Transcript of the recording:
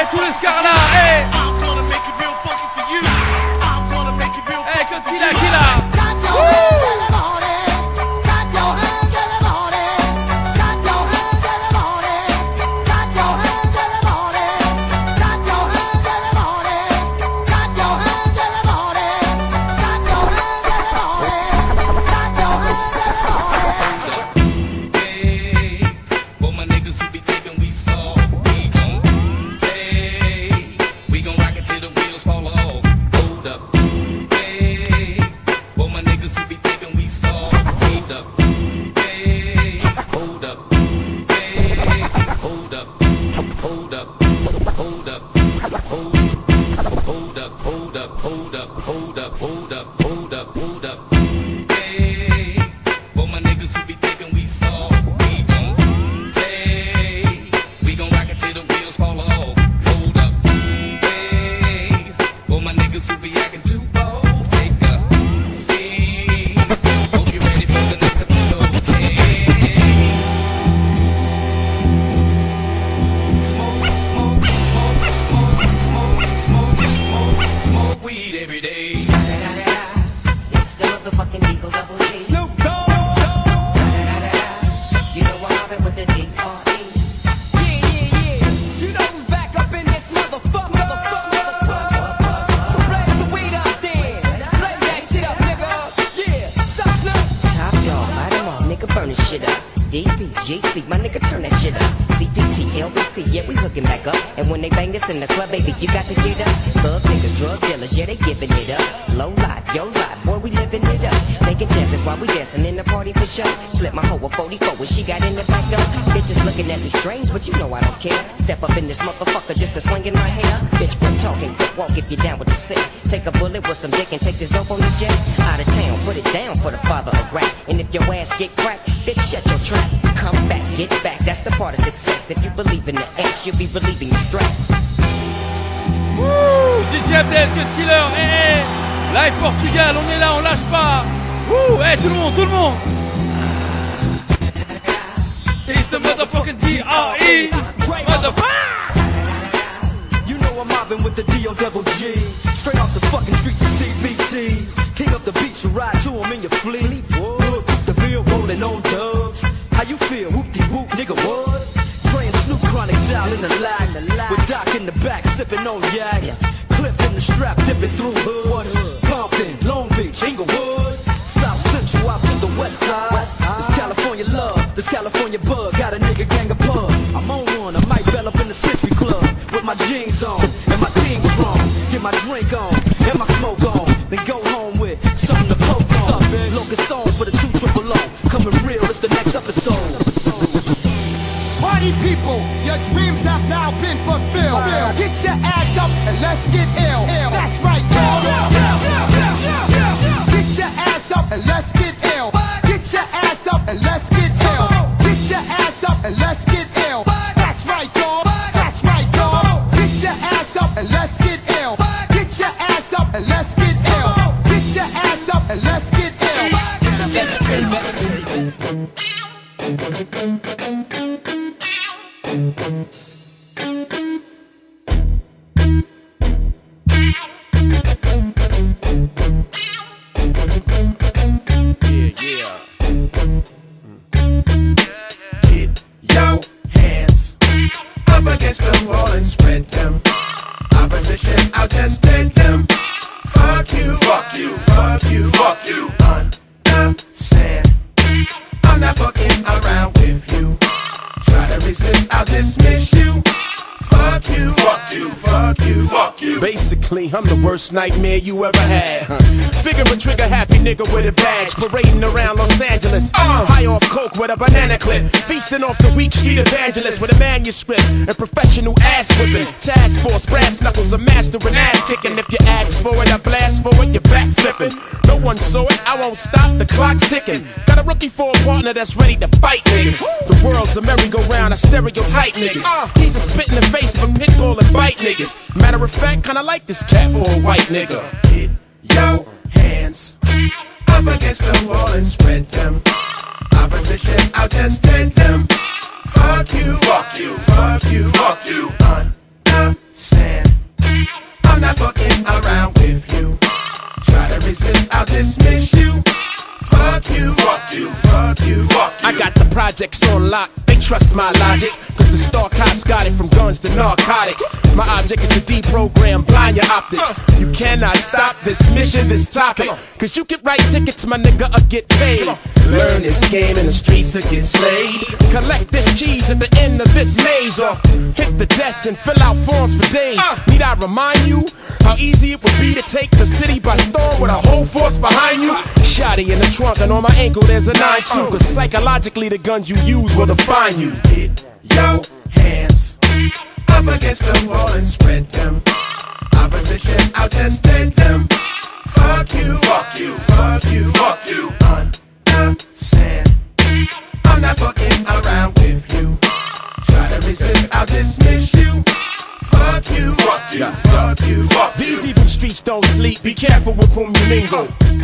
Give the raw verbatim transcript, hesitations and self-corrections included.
Eh, tous les scarlats, eh. Eh, quand il a, qu'il a. In the club, baby, you got to get up. Thug niggas, drug dealers, yeah, they giving it up. Low life, yo life, boy, we living it up. Taking chances while we dancing in the party for sure. Slip my hoe a forty-four when she got in the back door. Bitches looking at me strange, but you know I don't care. Step up in this motherfucker just to swing in my hair. Bitch, quit talking, quit walk if you're down with the sick. Take a bullet with some dick and take this dope on this jet. Out of town, put it down for the father of rap. And if your ass get cracked, bitch, shut your trap. Come back, get back, that's the part of success. If you believe in the ass, you'll be relieving your stress. Wouh, D J Abdel, Cut Killer, eh, eh, live Portugal, on est là, on lâche pas. Wouh, eh, tout le monde, tout le monde. It's the motherfucking D R E, motherfucker. You know I'm mobbing with the D O double G, straight off the fucking streets of C B T. King up the beach, you ride to him in your fleet. Look, the bill rolling on dubs. How you feel? Whoop-de-whoop, nigga, what? Praying Snoop Chronic down in the lag. With Doc in the back, sipping on yak. Yeah. Clip in the strap, dipping through hood. Compton, Long Beach, Inglewood. South Central, out to the west side. West side. This California love, this California bug. Got a nigga gang of pub. I'm on one, I might bell up in the Century Club. With my jeans on, and my team strong. Get my drink on, and my smoke on. Then go home with something to poke on. Locust on for the two triple O. Coming real, it's the next episode. Party people, your dreams have now been fulfilled. Oh, get your ass up and let's get ill. Ill. That's right, y'all. Get your ass up and let's get ill. Get your ass up and let's get ill. Get your ass up and let's get ill. That's right, y'all. That's right, y'all. Get your ass up and let's get ill. Get your ass up and let's get ill. Get your ass up and let's get ill. Against the wall and spread them. Opposition, I'll just take them. Fuck you, fuck you, fuck you, fuck you. Understand? I'm not fucking around with you. Try to resist, I'll dismiss you. Fuck you, fuck you, fuck you, fuck you. Basically, I'm the worst nightmare you ever had. Huh. Figure a trigger happy nigga with a badge, parading around Los Angeles. Uh. High off coke with a banana clip, feasting off the weak street evangelist with a manuscript and professional ass whipping. Task force, brass knuckles, a master and ass kicking. If you ask for it, I blast for it, you're back flipping. No one saw it, I won't stop, the clock's ticking. Got a rookie for a partner that's ready to fight niggas. The world's a merry-go-round, I stereotype niggas. He's a spit in the face of a pit bull and bite niggas. Matter of fact, kinda like this cat for a white nigga. Get your hands up against the wall and spread them. Opposition, I'll just take them. Fuck you, fuck you, fuck you, fuck you. Understand? understand. I'm not fucking around with you. Try to resist, I'll dismiss you. Fuck you, fuck you, fuck you, fuck you. I got the projects on lock, they trust my logic. Cause the star cops got it from guns to narcotics. My object is to deprogram, blind your optics. You cannot stop this mission, this topic. Cause you can write tickets, my nigga, or get paid. Learn this game in the streets or get slayed. Collect this cheese at the end of this maze. Or hit the desk and fill out forms for days. Need I remind you how easy it would be to take the city by storm with a whole force behind you? Shotty in the trunk and on my ankle there's a nine two. Cause psychologically the guns you use will define you. Get your hands up against the wall and spread them. Opposition, I'll just take them. Fuck you, fuck you, fuck you, fuck you. Understand, I'm not fucking around with you. Try to resist, I'll dismiss you. Fuck you, fuck you, fuck you, fuck you. These evil streets don't sleep, be careful with whom you mingle.